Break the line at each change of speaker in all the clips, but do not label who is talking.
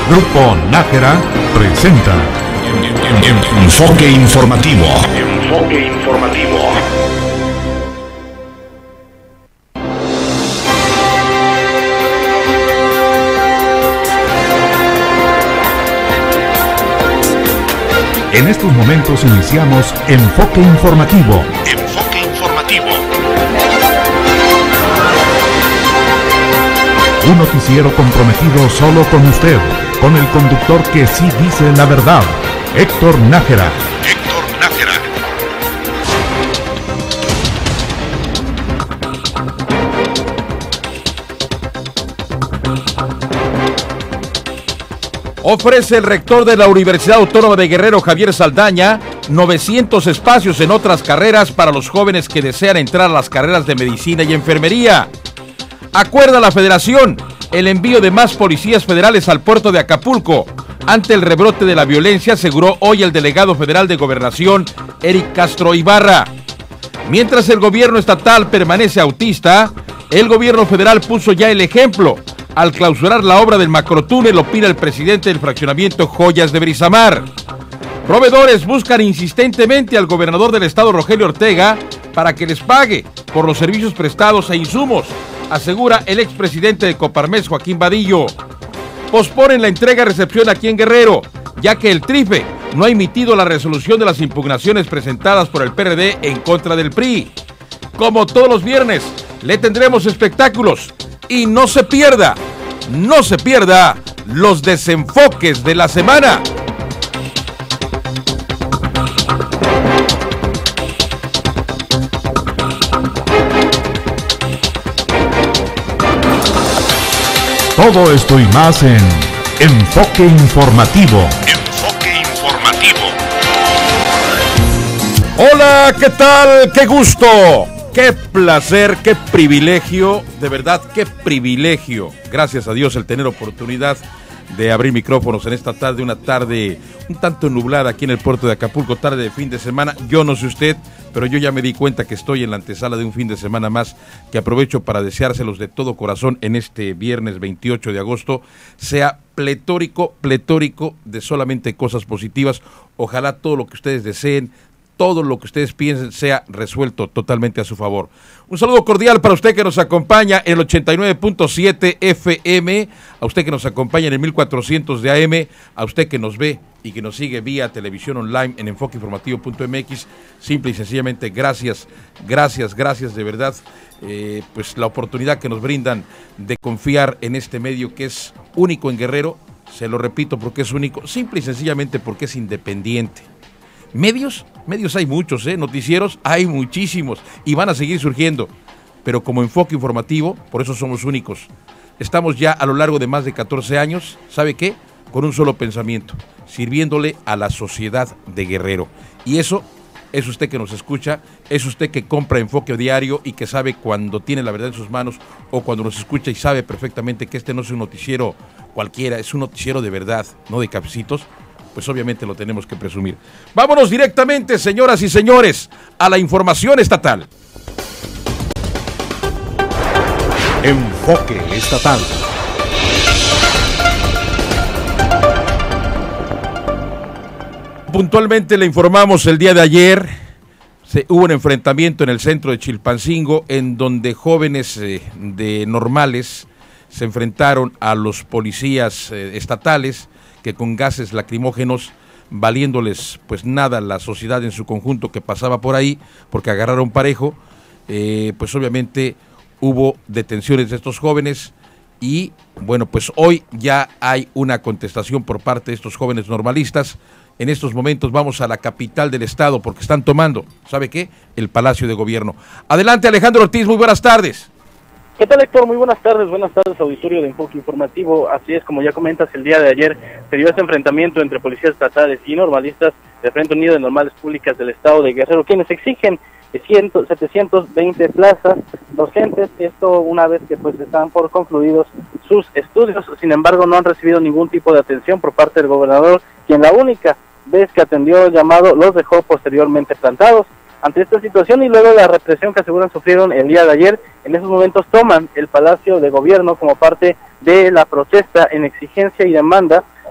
Grupo Nájera presenta
Enfoque informativo.
Enfoque informativo.
En estos momentos iniciamos Enfoque Informativo.
Enfoque informativo.
Un noticiero comprometido solo con usted, con el conductor que sí dice la verdad, Héctor Nájera.
Héctor Nájera.
Ofrece el rector de la Universidad Autónoma de Guerrero, Javier Saldaña, 900 espacios en otras carreras para los jóvenes que desean entrar a las carreras de medicina y enfermería. Acuerda la Federación el envío de más policías federales al puerto de Acapulco. Ante el rebrote de la violencia, aseguró hoy el delegado federal de Gobernación, Eric Castro Ibarra. Mientras el gobierno estatal permanece autista, el gobierno federal puso ya el ejemplo. Al clausurar la obra del macrotúnel, opina el presidente del fraccionamiento Joyas de Brisamar. Proveedores buscan insistentemente al gobernador del estado, Rogelio Ortega, para que les pague por los servicios prestados e insumos, asegura el expresidente de Coparmex, Joaquín Vadillo. Posponen la entrega-recepción aquí en Guerrero, ya que el TRIFE no ha emitido la resolución de las impugnaciones presentadas por el PRD en contra del PRI. Como todos los viernes, le tendremos espectáculos. Y no se pierda los desenfoques de la semana.
Todo esto y más en Enfoque Informativo.
Enfoque informativo.
Hola, ¿qué tal? ¡Qué gusto! ¡Qué placer! ¡Qué privilegio! De verdad, qué privilegio. Gracias a Dios el tener oportunidad de abrir micrófonos en esta tarde, una tarde un tanto nublada aquí en el puerto de Acapulco, tarde de fin de semana. Yo no sé usted, pero yo ya me di cuenta que estoy en la antesala de un fin de semana más, que aprovecho para deseárselos de todo corazón en este viernes 28 de agosto, sea pletórico de solamente cosas positivas. Ojalá todo lo que ustedes deseen, todo lo que ustedes piensen sea resuelto totalmente a su favor. Un saludo cordial para usted que nos acompaña en el 89.7 FM, a usted que nos acompaña en el 1400 de AM, a usted que nos ve y que nos sigue vía televisión online en enfoqueinformativo.mx. Simple y sencillamente gracias de verdad, pues la oportunidad que nos brindan de confiar en este medio que es único en Guerrero. Se lo repito porque es único, simple y sencillamente porque es independiente. Medios hay muchos, noticieros hay muchísimos y van a seguir surgiendo, pero como enfoque informativo, por eso somos únicos. Estamos ya a lo largo de más de 14 años, ¿sabe qué? Con un solo pensamiento, sirviéndole a la sociedad de Guerrero. Y eso es usted que nos escucha, es usted que compra Enfoque Diario y que sabe cuando tiene la verdad en sus manos, o cuando nos escucha y sabe perfectamente que este no es un noticiero cualquiera, es un noticiero de verdad, no de cafecitos. Pues obviamente lo tenemos que presumir. Vámonos directamente, señoras y señores, a la información estatal.
Enfoque Estatal.
Puntualmente le informamos el día de ayer, hubo un enfrentamiento en el centro de Chilpancingo en donde jóvenes de normales se enfrentaron a los policías estatales, que con gases lacrimógenos, valiéndoles pues nada la sociedad en su conjunto que pasaba por ahí, porque agarraron parejo, pues obviamente hubo detenciones de estos jóvenes y bueno, pues hoy ya hay una contestación por parte de estos jóvenes normalistas. En estos momentos vamos a la capital del estado porque están tomando, ¿sabe qué? El Palacio de Gobierno. Adelante, Alejandro Ortiz, muy buenas tardes.
¿Qué tal, Héctor? Muy buenas tardes, auditorio de Enfoque Informativo. Así es, como ya comentas, el día de ayer se dio este enfrentamiento entre policías estatales y normalistas del Frente Unido de Normales Públicas del Estado de Guerrero, quienes exigen 720 plazas docentes, esto una vez que pues están por concluidos sus estudios. Sin embargo, no han recibido ningún tipo de atención por parte del gobernador, quien la única vez que atendió el llamado los dejó posteriormente plantados. Ante esta situación y luego de la represión que aseguran sufrieron el día de ayer, en esos momentos toman el Palacio de Gobierno como parte de la protesta en exigencia y demanda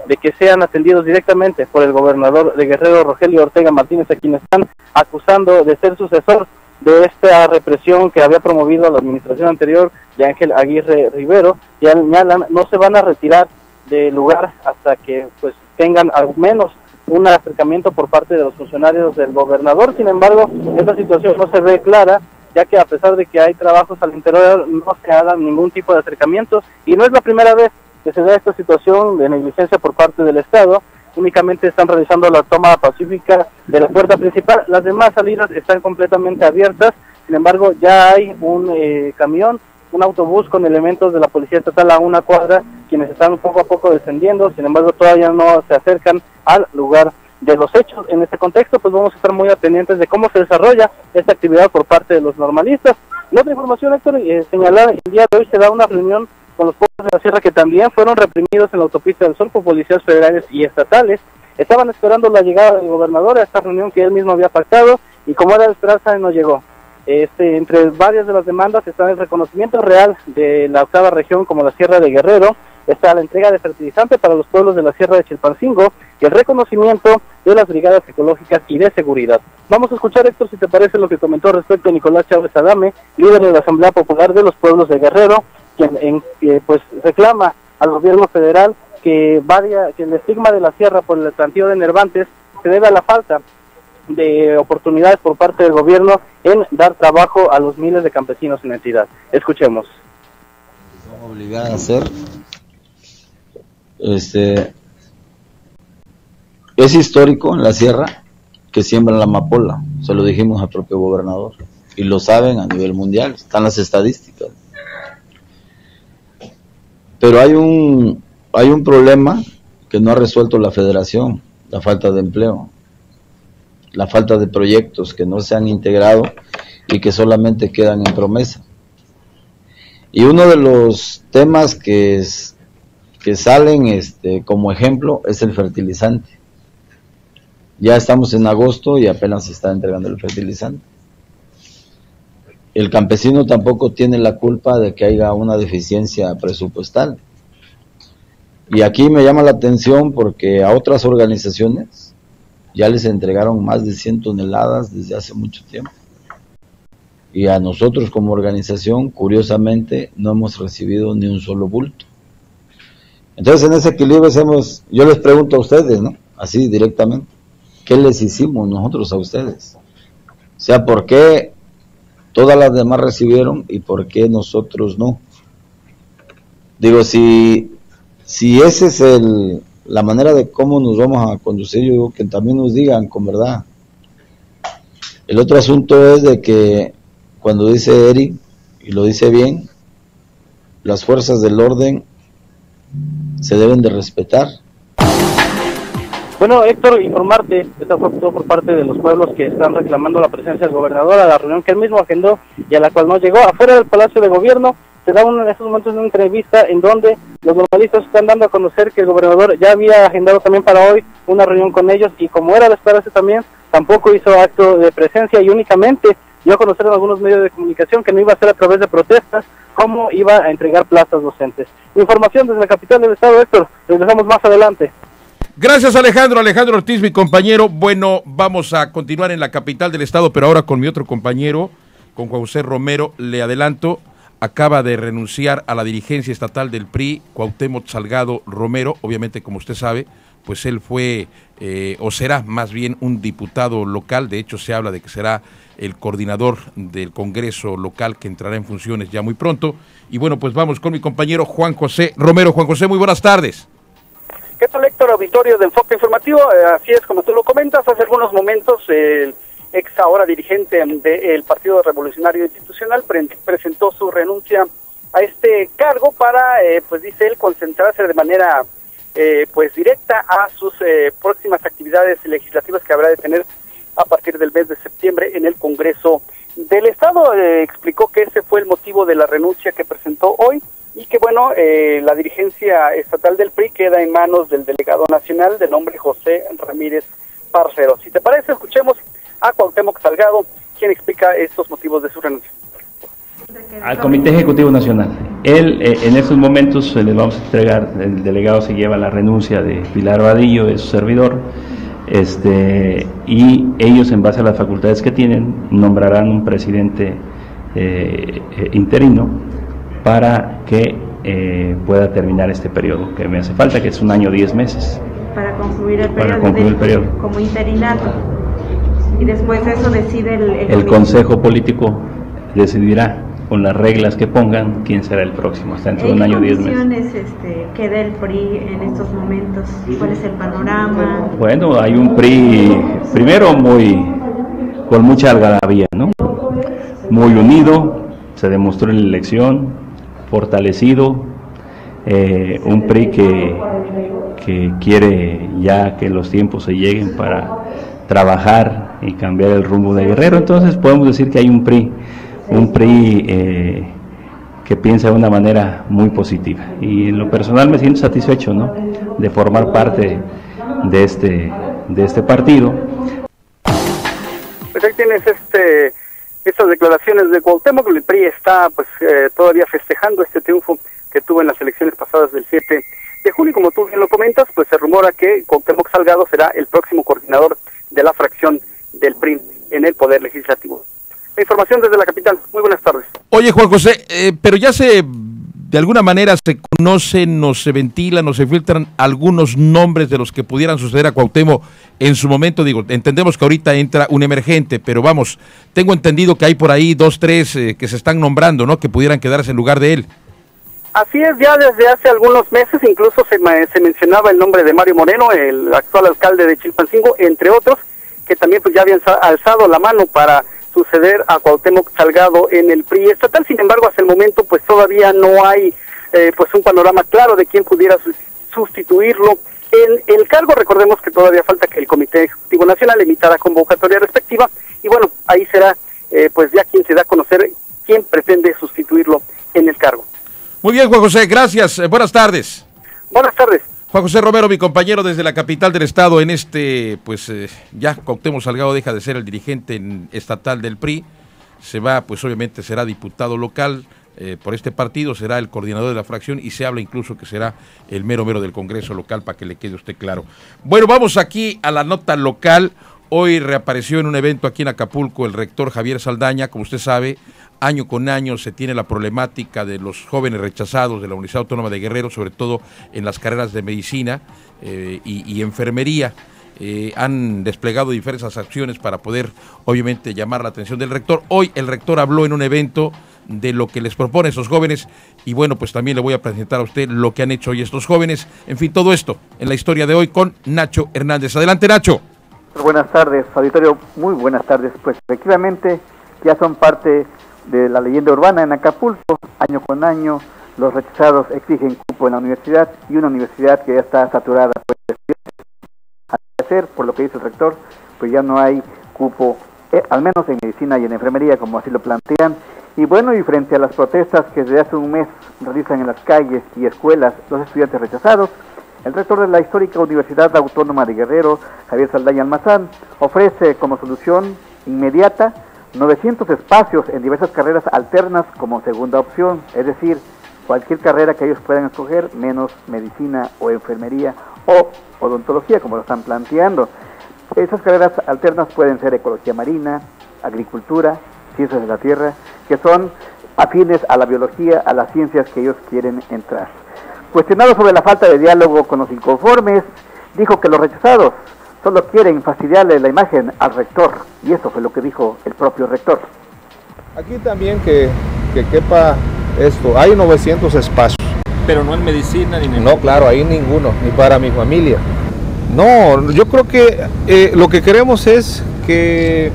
de que sean atendidos directamente por el gobernador de Guerrero, Rogelio Ortega Martínez, a quien están acusando de ser sucesor de esta represión que había promovido la administración anterior de Ángel Aguirre Rivero. Y señalan, no se van a retirar del lugar hasta que pues tengan al menos un acercamiento por parte de los funcionarios del gobernador. Sin embargo, esta situación no se ve clara, ya que a pesar de que hay trabajos al interior, no se haga ningún tipo de acercamiento, y no es la primera vez que se da esta situación de negligencia por parte del Estado. Únicamente están realizando la toma pacífica de la puerta principal, las demás salidas están completamente abiertas. Sin embargo, ya hay un camión, un autobús con elementos de la Policía Estatal a una cuadra, quienes están poco a poco descendiendo. Sin embargo, todavía no se acercan al lugar de los hechos. En este contexto, pues vamos a estar muy pendientes de cómo se desarrolla esta actividad por parte de los normalistas. En otra información, Héctor, señalar, el día de hoy se da una reunión con los pueblos de la sierra que también fueron reprimidos en la autopista del Sol por policías federales y estatales. Estaban esperando la llegada del gobernador a esta reunión que él mismo había pactado, y como era de esperanza, no llegó. Entre varias de las demandas está el reconocimiento real de la octava región como la Sierra de Guerrero, está la entrega de fertilizante para los pueblos de la Sierra de Chilpancingo y el reconocimiento de las brigadas ecológicas y de seguridad. Vamos a escuchar, Héctor, si te parece, lo que comentó respecto a Nicolás Chávez Adame, líder de la Asamblea Popular de los Pueblos de Guerrero, quien pues reclama al gobierno federal que el estigma de la sierra por el planteo de Nervantes se debe a la falta de oportunidades por parte del gobierno en dar trabajo a los miles de campesinos en la entidad. Escuchemos.
Son obligadas a hacer. Es histórico en la sierra que siembran la amapola, se lo dijimos al propio gobernador, y lo saben a nivel mundial, están las estadísticas. Pero hay un problema que no ha resuelto la federación, la falta de empleo, la falta de proyectos que no se han integrado y que solamente quedan en promesa. Y uno de los temas que salen como ejemplo es el fertilizante. Ya estamos en agosto y apenas se está entregando el fertilizante. El campesino tampoco tiene la culpa de que haya una deficiencia presupuestal. Y aquí me llama la atención porque a otras organizaciones ya les entregaron más de 100 toneladas desde hace mucho tiempo. Y a nosotros como organización, curiosamente, no hemos recibido ni un solo bulto. Entonces, en ese equilibrio yo les pregunto a ustedes, ¿no? Así directamente, ¿qué les hicimos nosotros a ustedes? O sea, ¿por qué todas las demás recibieron y por qué nosotros no? Digo, si esa es la manera de cómo nos vamos a conducir, yo digo que también nos digan con verdad. El otro asunto es de que cuando dice Eric, y lo dice bien, las fuerzas del orden se deben de respetar.
Bueno, Héctor, informarte, esta fue todo por parte de los pueblos que están reclamando la presencia del gobernador a la reunión que él mismo agendó y a la cual no llegó. Afuera del Palacio de Gobierno se da en estos momentos una entrevista en donde los normalistas están dando a conocer que el gobernador ya había agendado también para hoy una reunión con ellos, y como era de esperarse también, tampoco hizo acto de presencia y únicamente dio a conocer en algunos medios de comunicación que no iba a ser a través de protestas, cómo iba a entregar plazas docentes. Información desde la capital del estado, Héctor, regresamos más adelante.
Gracias, Alejandro Ortiz, mi compañero. Bueno, vamos a continuar en la capital del estado, pero ahora con mi otro compañero, con Juan José Romero. Le adelanto, acaba de renunciar a la dirigencia estatal del PRI, Cuauhtémoc Salgado Romero. Obviamente, como usted sabe, pues él fue, o será más bien un diputado local. De hecho, se habla de que será el coordinador del Congreso local, que entrará en funciones ya muy pronto. Y bueno, pues vamos con mi compañero Juan José Romero. Juan José, muy buenas tardes.
¿Qué tal, Héctor? Auditorio de Enfoque Informativo. Así es, como tú lo comentas, hace algunos momentos el ex ahora dirigente del Partido Revolucionario Institucional presentó su renuncia a este cargo para, pues dice él, concentrarse de manera pues directa a sus próximas actividades legislativas que habrá de tener a partir del mes de septiembre en el Congreso del Estado. Explicó que ese fue el motivo de la renuncia que presentó hoy, y que bueno, la dirigencia estatal del PRI queda en manos del delegado nacional de nombre José Ramírez Parcero. Si te parece, escuchemos a Cuauhtémoc Salgado, quien explica estos motivos de su renuncia.
Al Comité Ejecutivo Nacional. Él, en estos momentos le vamos a entregar, el delegado se lleva la renuncia de Pilar Vadillo, de su servidor, y ellos, en base a las facultades que tienen, nombrarán un presidente interino para que pueda terminar este periodo que me hace falta, que es 1 año 10 meses.
Para concluir el periodo. Como interinato. Y después de eso decide
el Consejo Político decidirá con las reglas que pongan quién será el próximo, hasta dentro de 1 año 10 meses.
¿Qué condiciones queda el PRI en estos momentos? ¿Cuál es el panorama?
Bueno, hay un PRI, primero con mucha algarabía, ¿no? Muy unido, se demostró en la elección, fortalecido, un PRI que quiere ya que los tiempos se lleguen para trabajar y cambiar el rumbo de Guerrero. Entonces podemos decir que hay un PRI que piensa de una manera muy positiva, y en lo personal me siento satisfecho, ¿no?, de formar parte de este partido.
Pues ahí tienes estas declaraciones de Cuauhtémoc. El PRI está pues todavía festejando este triunfo que tuvo en las elecciones pasadas del 7 de junio. Como tú bien lo comentas, pues se rumora que Cuauhtémoc Salgado será el próximo coordinador de la fracción del PRI en el Poder Legislativo. La información desde la capital. Muy buenas tardes.
Oye, Juan José, pero ya de alguna manera se conocen, o se ventilan, o se filtran algunos nombres de los que pudieran suceder a Cuauhtémoc en su momento. Digo, entendemos que ahorita entra un emergente, pero vamos, tengo entendido que hay por ahí 2, 3 que se están nombrando, ¿no?, que pudieran quedarse en lugar de él.
Así es, ya desde hace algunos meses incluso se mencionaba el nombre de Mario Moreno, el actual alcalde de Chilpancingo, entre otros, que también pues ya habían alzado la mano para suceder a Cuauhtémoc Salgado en el PRI estatal. Sin embargo, hasta el momento pues todavía no hay pues un panorama claro de quién pudiera sustituirlo en el cargo. Recordemos que todavía falta que el Comité Ejecutivo Nacional emita la convocatoria respectiva, y bueno, ahí será pues ya quien se da a conocer quién pretende sustituirlo en el cargo.
Muy bien, Juan José, gracias, buenas tardes.
Buenas tardes.
Juan José Romero, mi compañero desde la capital del estado, en ya Cuauhtémoc Salgado deja de ser el dirigente estatal del PRI, se va, pues obviamente será diputado local por este partido, será el coordinador de la fracción, y se habla incluso que será el mero del Congreso local, para que le quede a usted claro. Bueno, vamos aquí a la nota local. Hoy reapareció en un evento aquí en Acapulco el rector Javier Saldaña. Como usted sabe, año con año se tiene la problemática de los jóvenes rechazados de la Universidad Autónoma de Guerrero, sobre todo en las carreras de medicina y enfermería. Han desplegado diversas acciones para poder, obviamente, llamar la atención del rector. Hoy el rector habló en un evento de lo que les propone a esos jóvenes, y bueno, pues también le voy a presentar a usted lo que han hecho hoy estos jóvenes. En fin, todo esto en la historia de hoy con Nacho Hernández. Adelante, Nacho.
Buenas tardes, auditorio, muy buenas tardes. Pues efectivamente ya son parte de la leyenda urbana en Acapulco. Año con año los rechazados exigen cupo en la universidad, y una universidad que ya está saturada pues, de hacer, por lo que dice el rector, pues ya no hay cupo, al menos en medicina y en enfermería, como así lo plantean. Y bueno, y frente a las protestas que desde hace un mes realizan en las calles y escuelas los estudiantes rechazados, el rector de la histórica Universidad Autónoma de Guerrero, Javier Saldaña Almazán, ofrece como solución inmediata 900 espacios en diversas carreras alternas como segunda opción, es decir, cualquier carrera que ellos puedan escoger, menos medicina o enfermería o odontología, como lo están planteando. Esas carreras alternas pueden ser ecología marina, agricultura, ciencias de la tierra, que son afines a la biología, a las ciencias que ellos quieren entrar. Cuestionado sobre la falta de diálogo con los inconformes, dijo que los rechazados solo quieren fastidiarle la imagen al rector, y eso fue lo que dijo el propio rector.
Aquí también que quepa esto, hay 900 espacios.
Pero no en medicina ni en...
No, claro, ahí ninguno, ni para mi familia. No, yo creo que lo que queremos es que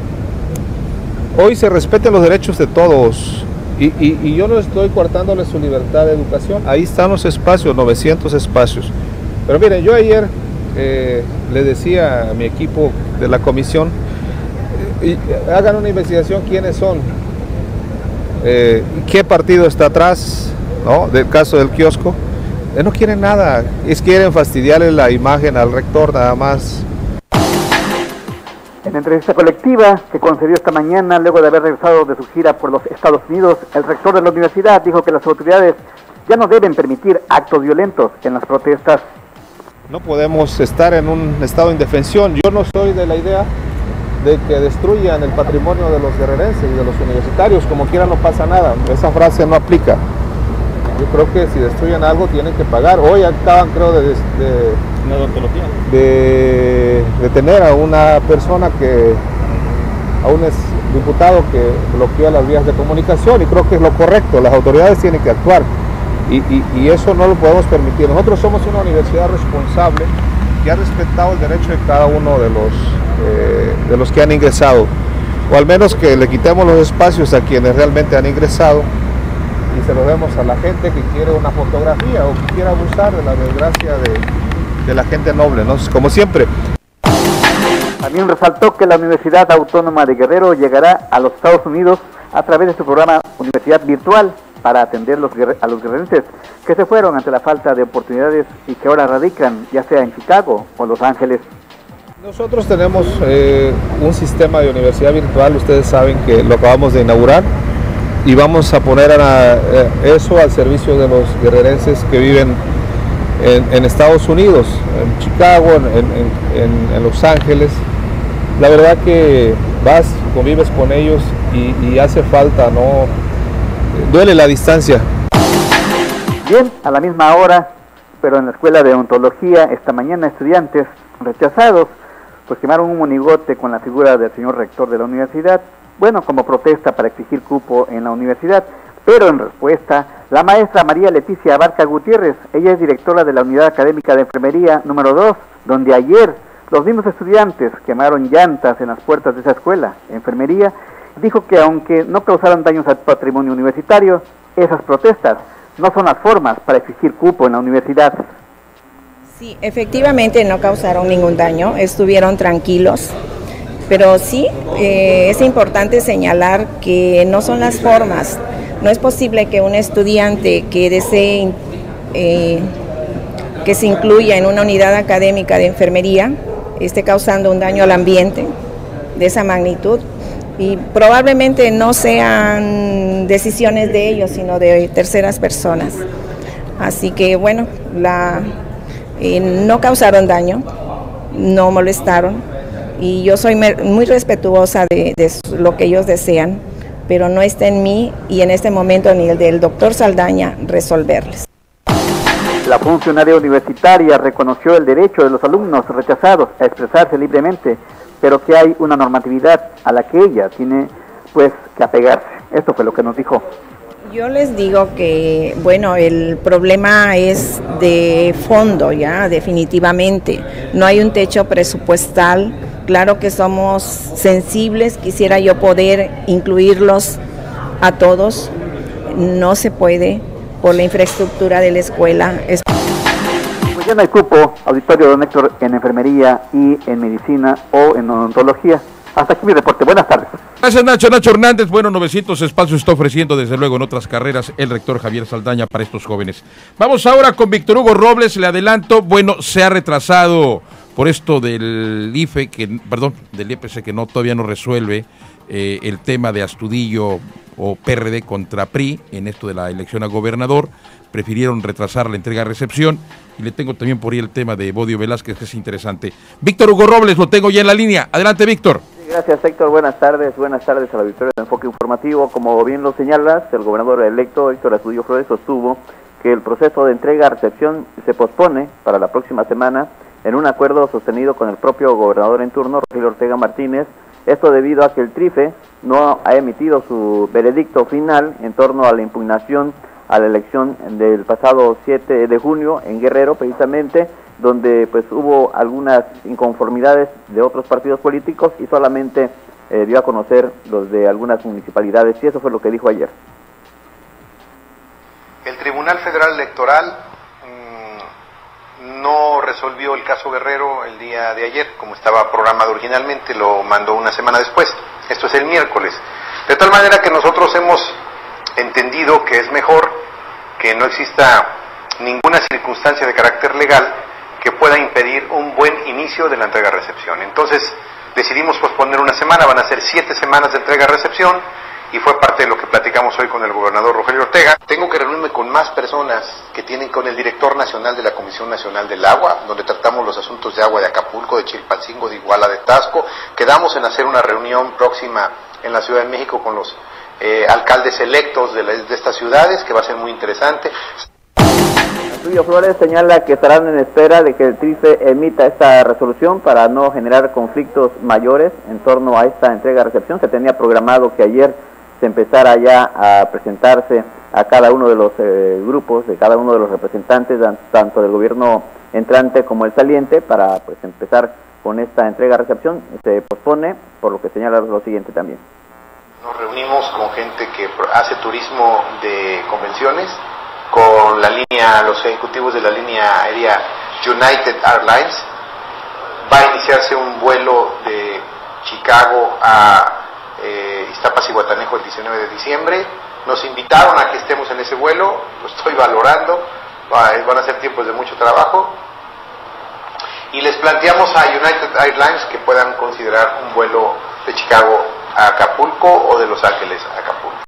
hoy se respeten los derechos de todos. Y yo no estoy coartándole su libertad de educación. Ahí están los espacios, 900 espacios. Pero miren, yo ayer le decía a mi equipo de la comisión, hagan una investigación quiénes son, qué partido está atrás, ¿no?, del caso del kiosco. No quieren nada, quieren fastidiarle la imagen al rector nada más.
En entrevista colectiva que concedió esta mañana, luego de haber regresado de su gira por los Estados Unidos, el rector de la universidad dijo que las autoridades ya no deben permitir actos violentos en las protestas.
No podemos estar en un estado de indefensión. Yo no soy de la idea de que destruyan el patrimonio de los guerrerenses y de los universitarios, como quiera no pasa nada. Esa frase no aplica. Yo creo que si destruyen algo tienen que pagar. Hoy acaban, creo, de detener a una persona a un diputado que bloqueó las vías de comunicación, y creo que es lo correcto. Las autoridades tienen que actuar y eso no lo podemos permitir. Nosotros somos una universidad responsable que ha respetado el derecho de cada uno de los que han ingresado, o al menos que le quitemos los espacios a quienes realmente han ingresado y se lo demos a la gente que quiere una fotografía o que quiera abusar de la desgracia de la gente noble, ¿no? Como siempre.
También resaltó que la Universidad Autónoma de Guerrero llegará a los Estados Unidos a través de su programa Universidad Virtual para atender a los guerrerenses que se fueron ante la falta de oportunidades y que ahora radican ya sea en Chicago o Los Ángeles.
Nosotros tenemos un sistema de universidad virtual, ustedes saben que lo acabamos de inaugurar, y vamos a poner eso al servicio de los guerrerenses que viven en Estados Unidos, en Chicago, en Los Ángeles. La verdad que vas, convives con ellos y hace falta, ¿no? Duele la distancia.
Bien, a la misma hora, pero en la Escuela de Odontología, esta mañana estudiantes rechazados pues quemaron un monigote con la figura del señor rector de la universidad, bueno, como protesta para exigir cupo en la universidad. Pero en respuesta, la maestra María Leticia Abarca Gutiérrez, ella es directora de la Unidad Académica de Enfermería número 2, donde ayer los mismos estudiantes quemaron llantas en las puertas de esa escuela, enfermería, dijo que aunque no causaron daños al patrimonio universitario, esas protestas no son las formas para exigir cupo en la universidad.
Sí, efectivamente no causaron ningún daño, estuvieron tranquilos. Pero sí, es importante señalar que no son las formas. No es posible que un estudiante que desee que se incluya en una unidad académica de enfermería esté causando un daño al ambiente de esa magnitud, y probablemente no sean decisiones de ellos, sino de terceras personas. Así que bueno, no causaron daño, no molestaron. Y yo soy muy respetuosa de lo que ellos desean, pero no está en mí y en este momento ni el del doctor Saldaña resolverles.
La funcionaria universitaria reconoció el derecho de los alumnos rechazados a expresarse libremente, pero que hay una normatividad a la que ella tiene pues que apegarse. Esto fue lo que nos dijo.
Yo les digo que, bueno, el problema es de fondo, ya, definitivamente. No hay un techo presupuestal. Claro que somos sensibles, quisiera yo poder incluirlos a todos. No se puede por la infraestructura de la escuela.
Pues ya no hay cupo, auditorio don Héctor, en enfermería y en medicina o en odontología. Hasta aquí mi reporte. Buenas tardes.
Gracias, Nacho Hernández. Bueno, 900 espacios está ofreciendo desde luego en otras carreras el rector Javier Saldaña para estos jóvenes. Vamos ahora con Víctor Hugo Robles. Le adelanto, bueno, se ha retrasado por esto del IFE, del IPC, que todavía no resuelve el tema de Astudillo o PRD contra PRI en esto de la elección a gobernador. Prefirieron retrasar la entrega-recepción, y le tengo también por ahí el tema de Bodio Velázquez, que es interesante. Víctor Hugo Robles, lo tengo ya en la línea. Adelante, Víctor.
Gracias, Héctor. Buenas tardes a la Victoria del Enfoque Informativo. Como bien lo señalas, el gobernador electo Héctor Astudillo Flores sostuvo que el proceso de entrega-recepción se pospone para la próxima semana en un acuerdo sostenido con el propio gobernador en turno, Rogelio Ortega Martínez. Esto debido a que el TRIFE no ha emitido su veredicto final en torno a la impugnación a la elección del pasado 7 de junio en Guerrero, precisamente, donde pues hubo algunas inconformidades de otros partidos políticos y solamente dio a conocer los de algunas municipalidades, y eso fue lo que dijo ayer.
El Tribunal Federal Electoral no resolvió el caso Guerrero el día de ayer, como estaba programado originalmente, lo mandó una semana después. Esto es el miércoles. De tal manera que nosotros hemos entendido que es mejor que no exista ninguna circunstancia de carácter legal que pueda impedir un buen inicio de la entrega-recepción. Entonces, decidimos posponer una semana, van a ser 7 semanas de entrega-recepción, y fue parte de lo que platicamos hoy con el gobernador Rogelio Ortega. Tengo que reunirme con más personas que tienen, con el director nacional de la Comisión Nacional del Agua, donde tratamos los asuntos de agua de Acapulco, de Chilpancingo, de Iguala, de Taxco. Quedamos en hacer una reunión próxima en la Ciudad de México con los alcaldes electos de estas ciudades, que va a ser muy interesante.
Arturo Flores señala que estarán en espera de que el TRIFE emita esta resolución para no generar conflictos mayores en torno a esta entrega-recepción. Se tenía programado que ayer se empezara ya a presentarse a cada uno de los grupos, de cada uno de los representantes, tanto del gobierno entrante como el saliente, para pues empezar con esta entrega-recepción. Se pospone, por lo que señala lo siguiente también.
Nos reunimos con gente que hace turismo de convenciones, con los ejecutivos de la línea aérea United Airlines. Va a iniciarse un vuelo de Chicago a Iztapas y Guatanejo el 19 de diciembre. Nos invitaron a que estemos en ese vuelo, lo estoy valorando, van a ser tiempos de mucho trabajo, y les planteamos a United Airlines que puedan considerar un vuelo de Chicago a Acapulco o de Los Ángeles a Acapulco,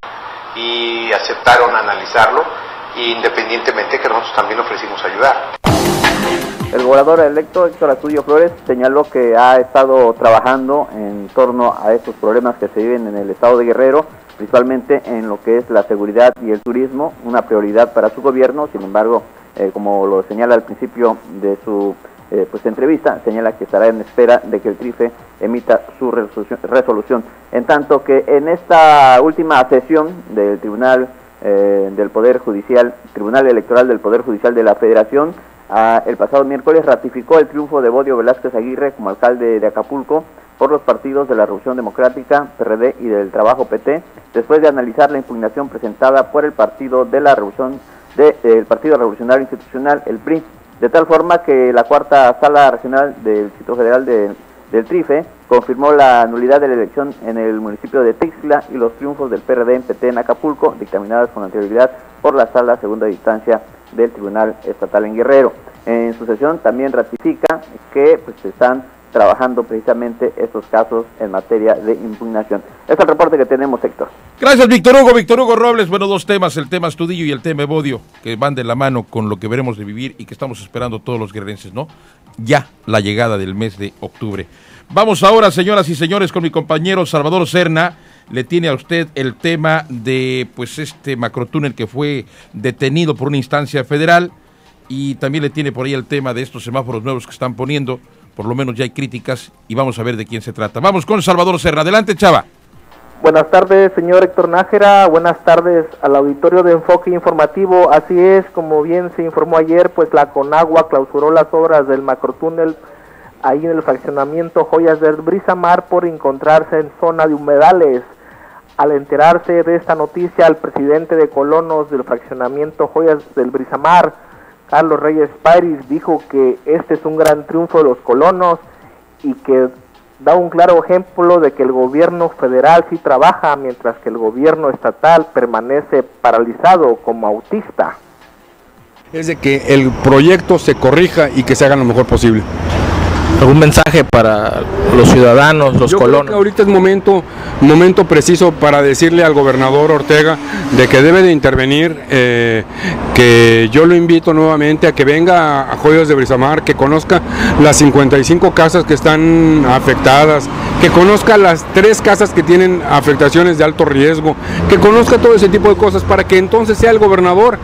y aceptaron analizarlo, independientemente que nosotros también ofrecimos ayudar.
El gobernador electo Héctor Astudillo Flores señaló que ha estado trabajando en torno a estos problemas que se viven en el estado de Guerrero, principalmente en lo que es la seguridad y el turismo, una prioridad para su gobierno. Sin embargo, como lo señala al principio de su entrevista, señala que estará en espera de que el TRIFE emita su resolución. En tanto que en esta última sesión del Tribunal del Poder Judicial, Tribunal Electoral del Poder Judicial de la Federación, el pasado miércoles ratificó el triunfo de Bodio Velázquez Aguirre como alcalde de Acapulco por los partidos de la Revolución Democrática, PRD y del Trabajo, PT, después de analizar la impugnación presentada por el Partido de la Revolución, el Partido Revolucionario Institucional, el PRI, de tal forma que la cuarta sala regional del Distrito Federal del TRIFE confirmó la nulidad de la elección en el municipio de Tixla y los triunfos del PRD en PT en Acapulco, dictaminadas con anterioridad por la sala segunda de instancia del Tribunal Estatal en Guerrero. En su sesión también ratifica que se están trabajando precisamente estos casos en materia de impugnación. Es el reporte que tenemos, Héctor.
Gracias, Víctor Hugo Robles. Bueno, dos temas, el tema Astudillo y el tema Bodio, que van de la mano con lo que veremos de vivir y que estamos esperando todos los guerrerenses, ¿no? Ya la llegada del mes de octubre. Vamos ahora, señoras y señores, con mi compañero Salvador Serna. Le tiene a usted el tema de este macrotúnel que fue detenido por una instancia federal, y también le tiene por ahí el tema de estos semáforos nuevos que están poniendo. Por lo menos ya hay críticas y vamos a ver de quién se trata. Vamos con Salvador Serna. Adelante, Chava.
Buenas tardes, señor Héctor Nájera. Buenas tardes al auditorio de Enfoque Informativo. Así es, como bien se informó ayer, pues la Conagua clausuró las obras del macrotúnel ahí en el fraccionamiento Joyas del Brisamar por encontrarse en zona de humedales. Al enterarse de esta noticia, el presidente de colonos del fraccionamiento Joyas del Brisamar, Carlos Reyes Pairis, dijo que este es un gran triunfo de los colonos y que da un claro ejemplo de que el gobierno federal sí trabaja, mientras que el gobierno estatal permanece paralizado como autista.
Es de que el proyecto se corrija y que se haga lo mejor posible.
¿Algún mensaje para los ciudadanos, los colonos?
Creo que ahorita es momento preciso para decirle al gobernador Ortega de que debe de intervenir, que yo lo invito nuevamente a que venga a Joyas de Brisamar, que conozca las 55 casas que están afectadas, que conozca las 3 casas que tienen afectaciones de alto riesgo, que conozca todo ese tipo de cosas para que entonces sea el gobernador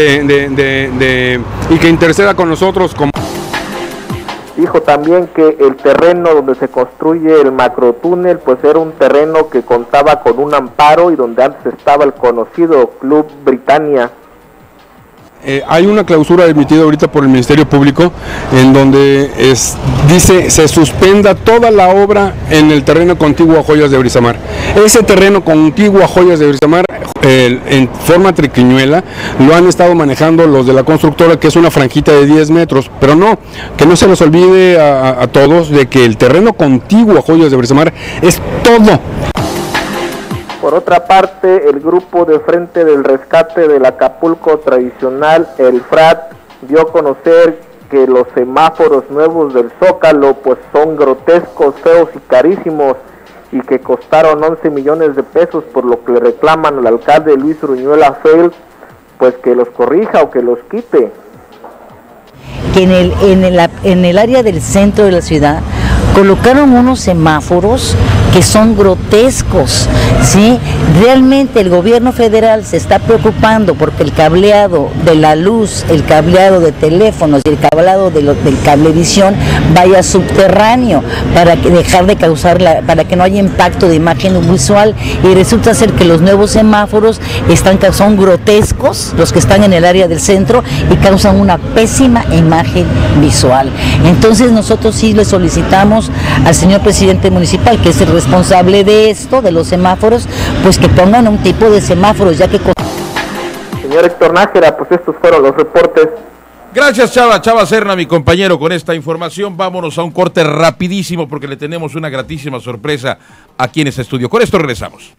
y que interceda con nosotros como...
Dijo también que el terreno donde se construye el macrotúnel pues era un terreno que contaba con un amparo y donde antes estaba el conocido Club Britannia.
Hay una clausura emitida ahorita por el Ministerio Público en donde dice se suspenda toda la obra en el terreno contiguo a Joyas de Brisamar. Ese terreno contiguo a Joyas de Brisamar en forma triquiñuela lo han estado manejando los de la constructora, que es una franjita de 10 metros, pero no, que no se nos olvide a todos de que el terreno contiguo a Joyas de Brisamar es todo.
Por otra parte, el grupo de Frente del Rescate del Acapulco Tradicional, el FRAT, dio a conocer que los semáforos nuevos del Zócalo pues son grotescos, feos y carísimos, y que costaron 11 millones de pesos, por lo que le reclaman al alcalde Luis Uruñuela Felt pues que los corrija o que los quite.
Que en el área del centro de la ciudad colocaron unos semáforos que son grotescos, ¿sí? Realmente el gobierno federal se está preocupando porque el cableado de la luz, el cableado de teléfonos y el cableado del cablevisión vaya subterráneo para dejar de causar para que no haya impacto de imagen visual, y resulta ser que los nuevos semáforos son grotescos, los que están en el área del centro, y causan una pésima imagen visual. Entonces nosotros sí le solicitamos al señor presidente municipal, que es el responsable de esto, de los semáforos, pues que pongan un tipo de semáforos, ya que...
Señor Héctor Nájera, pues estos fueron los reportes.
Gracias, Chava Serna, mi compañero, con esta información. Vámonos a un corte rapidísimo porque le tenemos una gratísima sorpresa aquí en este estudio. Con esto regresamos.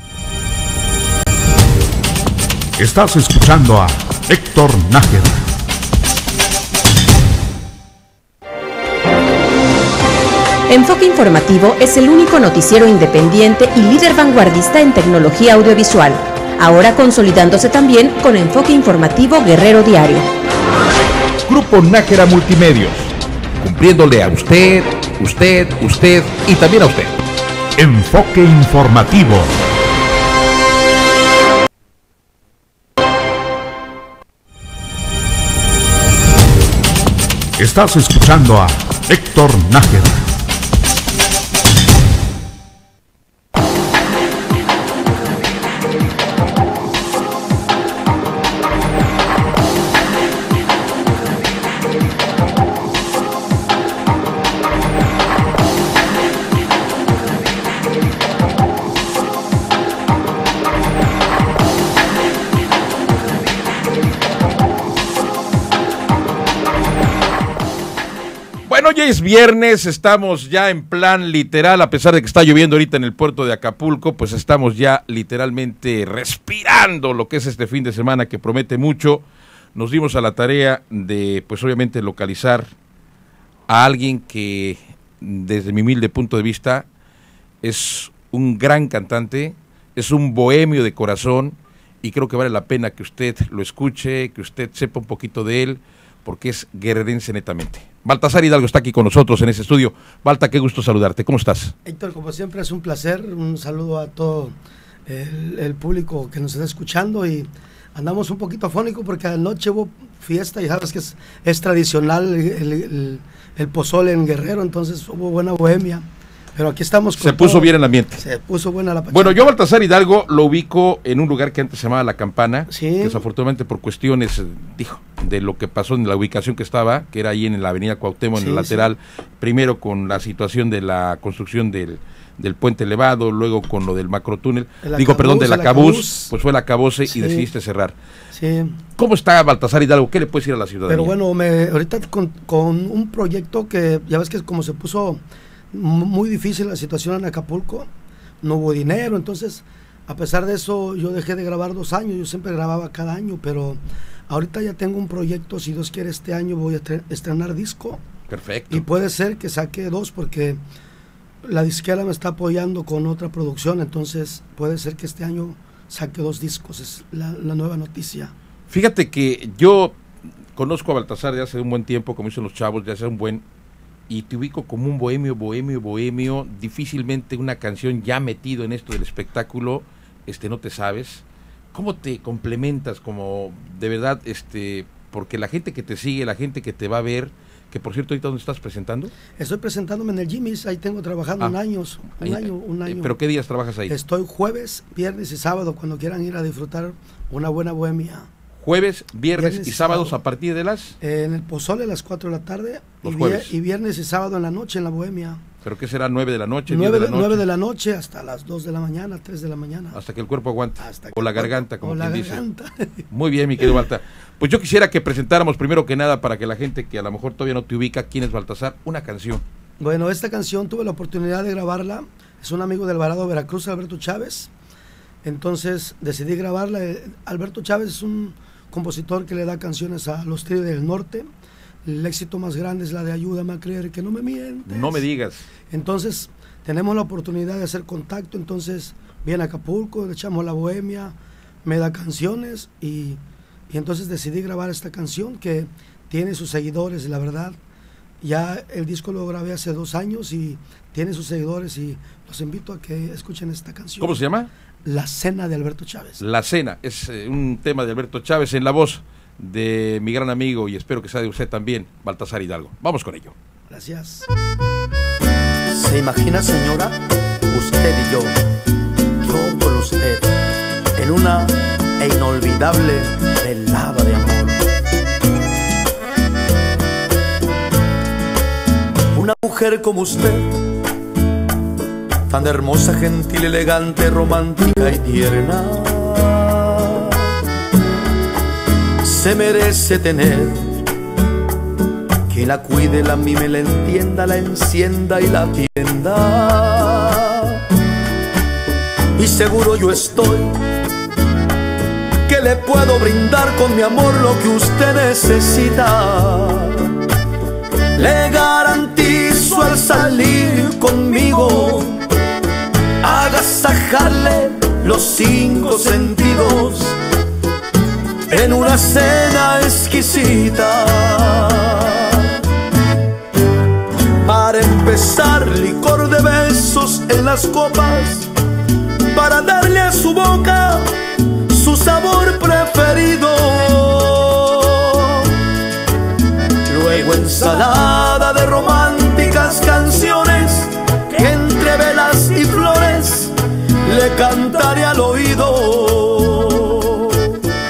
Estás escuchando a Héctor Nájera.
Enfoque Informativo es el único noticiero independiente y líder vanguardista en tecnología audiovisual, ahora consolidándose también con Enfoque Informativo Guerrero Diario.
Grupo Nájera Multimedios, cumpliéndole a usted y también a usted. Enfoque Informativo. Estás escuchando a Héctor Nájera.
Hoy es viernes, estamos ya en plan literal, a pesar de que está lloviendo ahorita en el puerto de Acapulco, pues estamos ya literalmente respirando lo que es este fin de semana, que promete mucho. Nos dimos a la tarea de, pues obviamente, localizar a alguien que, desde mi humilde punto de vista, es un gran cantante, es un bohemio de corazón, y creo que vale la pena que usted lo escuche, que usted sepa un poquito de él, porque es guerrerense netamente. Baltasar Hidalgo está aquí con nosotros en este estudio. Balta, qué gusto saludarte. ¿Cómo estás?
Héctor, como siempre es un placer. Un saludo a todo el público que nos está escuchando, y andamos un poquito afónico porque anoche hubo fiesta y sabes que es tradicional el pozole en Guerrero, entonces hubo buena bohemia. Pero aquí estamos con
Se puso todo bien el ambiente.
Se puso buena la pachanga.
Bueno, yo Baltasar Hidalgo lo ubico en un lugar que antes se llamaba La Campana, que desafortunadamente por cuestiones, de lo que pasó en la ubicación que estaba, que era ahí en la avenida Cuauhtémoc, en el lateral, primero con la situación de la construcción del puente elevado, luego con lo del macrotúnel, del acabús, pues fue el acabose y decidiste cerrar.
Sí.
¿Cómo está Baltasar Hidalgo? ¿Qué le puedes decir a la ciudadanía?
Pero bueno, ahorita con un proyecto que ya ves que como se puso muy difícil la situación en Acapulco, no hubo dinero, entonces a pesar de eso yo dejé de grabar 2 años, yo siempre grababa cada año, pero ahorita ya tengo un proyecto, si Dios quiere este año voy a estrenar disco.
Perfecto.
Y puede ser que saque 2 porque la disquera me está apoyando con otra producción, entonces puede ser que este año saque 2 discos, es la nueva noticia.
Fíjate que yo conozco a Baltasar de hace un buen tiempo, como dicen los chavos, de hace un buen... y te ubico como un bohemio, difícilmente una canción ya metido en esto del espectáculo, no te sabes. ¿Cómo te complementas como de verdad, porque la gente que te sigue, la gente que te va a ver, que por cierto, ahorita ¿dónde estás presentando?
Estoy presentándome en el Jimmy's, ahí tengo trabajando un año.
¿Pero qué días trabajas ahí?
Estoy jueves, viernes y sábado, cuando quieran ir a disfrutar una buena bohemia.
Jueves, viernes y sábados a partir de las...
en el pozole a las 4 de la tarde y viernes y sábado en la noche en la bohemia.
¿Pero qué será? ¿9 de la noche?
9 de la noche hasta las 2 de la mañana, 3 de la mañana.
Hasta que el cuerpo aguante. O la garganta, como quien dice.
Garganta.
Muy bien, mi querido Balta. Pues yo quisiera que presentáramos primero que nada, para que la gente que a lo mejor todavía no te ubica, quién es Baltasar, una canción.
Bueno, esta canción tuve la oportunidad de grabarla. Es un amigo del Alvarado, Veracruz, Alberto Chávez. Entonces decidí grabarla. Alberto Chávez es un compositor que le da canciones a los Tigres del Norte, el éxito más grande es la de Ayúdame a creer que no me mientes.
No me digas.
Entonces, tenemos la oportunidad de hacer contacto, entonces viene a Acapulco, le echamos la bohemia, me da canciones y entonces decidí grabar esta canción que tiene sus seguidores, la verdad. Ya el disco lo grabé hace 2 años y tiene sus seguidores y los invito a que escuchen esta canción.
¿Cómo se llama?
La Cena de Alberto Chávez.
La Cena, es un tema de Alberto Chávez en la voz de mi gran amigo y espero que sea de usted también, Baltasar Hidalgo. Vamos con ello.
Gracias.
¿Se imagina, señora? Usted y yo con usted, en una inolvidable velada de amor. Una mujer como usted, tan hermosa, gentil, elegante, romántica y tierna, se merece tener quien la cuide, la mime, la entienda, la encienda y la atienda. Y seguro yo estoy que le puedo brindar con mi amor lo que usted necesita. Le garantizo al salir conmigo agasajarle los 5 sentidos en una cena exquisita. Para empezar, licor de besos en las copas, para darle a su boca su sabor preferido. Luego ensalada de románticas canciones que entre velas y flores le cantaré al oído.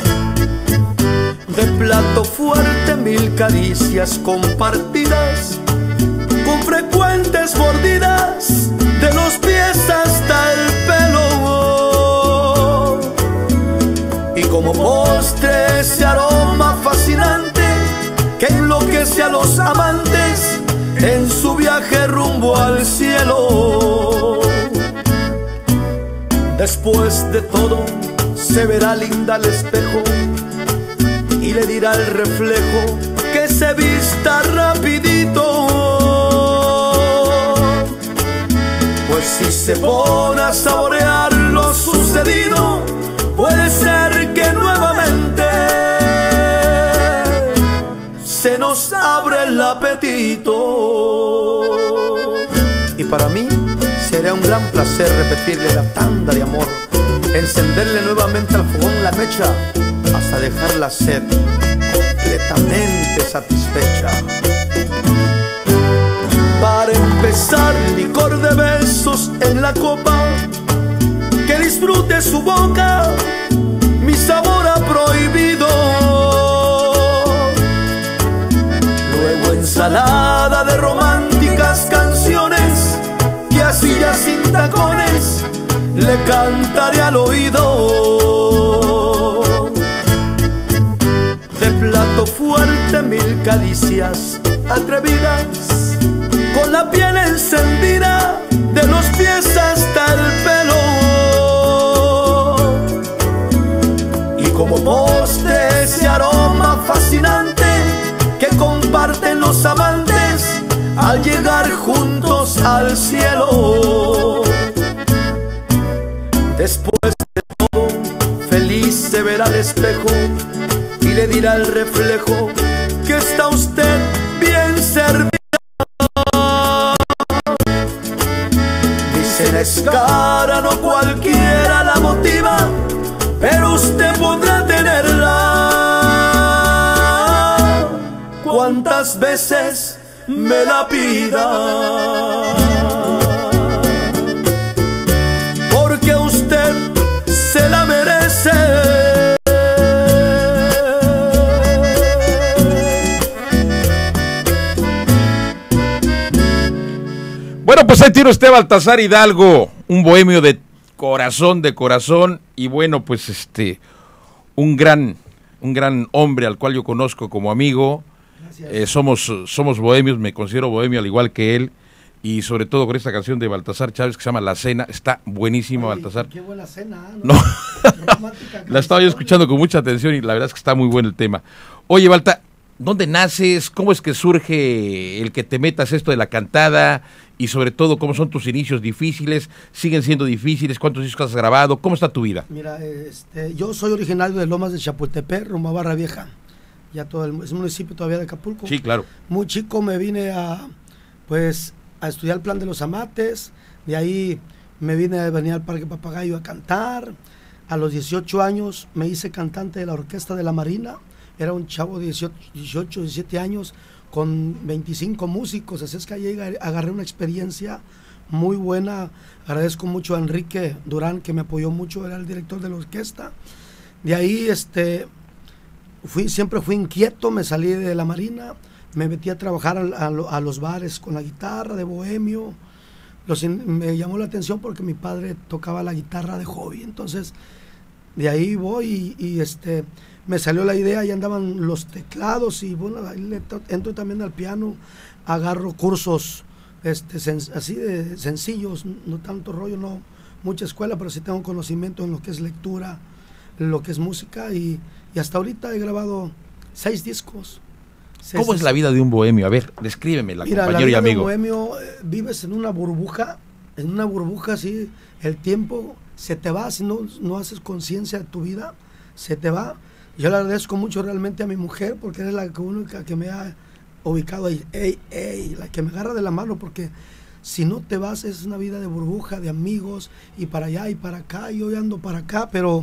De plato fuerte 1000 caricias compartidas, con frecuentes mordidas de los pies hasta el pelo. Y como postre ese aroma fascinante que enloquece a los amantes en su viaje rumbo al cielo. Después de todo se verá linda al espejo y le dirá el reflejo que se vista rapidito. Pues si se pone a saborear lo sucedido, puede ser que nuevamente se nos abre el apetito. Y para mí será un gran placer repetirle la tanda de amor, encenderle nuevamente al fogón la mecha hasta dejar la sed completamente satisfecha. Para empezar, licor de besos en la copa, que disfrute su boca mi sabor ha prohibido. Luego ensalada de románticas canciones que así ya sin tacones le cantaré al oído. De plato fuerte 1000 caricias atrevidas, con la piel encendida de los pies hasta el pelo. Y como postre ese aroma fascinante que comparten los amantes al llegar juntos al cielo. Después de todo, feliz se verá al espejo y le dirá el reflejo que está usted bien servida. Dicen es cara, no cualquiera la motiva, pero usted podrá tenerla cuantas veces me la pida, porque usted se la merece.
Bueno, pues ahí tiene usted Baltasar Hidalgo, un bohemio de corazón, y bueno, pues un gran hombre al cual yo conozco como amigo. Somos bohemios, me considero bohemio al igual que él, y sobre todo con esta canción de Baltasar Chávez que se llama La Cena, está buenísima. Ay, Baltasar.
Qué buena cena,
¿no? La estaba yo escuchando con mucha atención y la verdad es que está muy bueno el tema. Oye, Balta, ¿Dónde naces? ¿Cómo es que surge el que te metas esto de la cantada? Y sobre todo, ¿cómo son tus inicios difíciles? ¿Siguen siendo difíciles? ¿Cuántos discos has grabado? ¿Cómo está tu vida?
Mira, yo soy originario de Lomas de Chapultepec, rumbo a Barra Vieja. Ya es un municipio todavía de Acapulco.
Sí, claro.
Muy chico me vine a estudiar el plan de los amates. De ahí me vine a venir al Parque Papagayo a cantar. A los 18 años me hice cantante de la Orquesta de la Marina. Era un chavo de 18, 17 años con 25 músicos. Así es que ahí agarré una experiencia muy buena. Agradezco mucho a Enrique Durán, que me apoyó mucho, era el director de la orquesta. De ahí siempre fui inquieto, me salí de la Marina, me metí a trabajar a los bares con la guitarra de bohemio. Me llamó la atención porque mi padre tocaba la guitarra de hobby, entonces de ahí voy y me salió la idea, y andaban los teclados, y bueno, ahí entro también al piano, agarro cursos así de sencillos, no tanto rollo, no mucha escuela, pero sí tengo conocimiento en lo que es lectura, en lo que es música, y hasta ahorita he grabado 6 discos.
¿Cómo es la vida de un bohemio? A ver, descríbemela, compañero y amigo.
Mira, la vida de un bohemio, vives en una burbuja así, el tiempo se te va, si no haces conciencia de tu vida, se te va. Yo le agradezco mucho realmente a mi mujer, porque es la única que me ha ubicado ahí, la que me agarra de la mano, porque si no te vas es una vida de burbuja, de amigos, y para allá y para acá, yo ando para acá, pero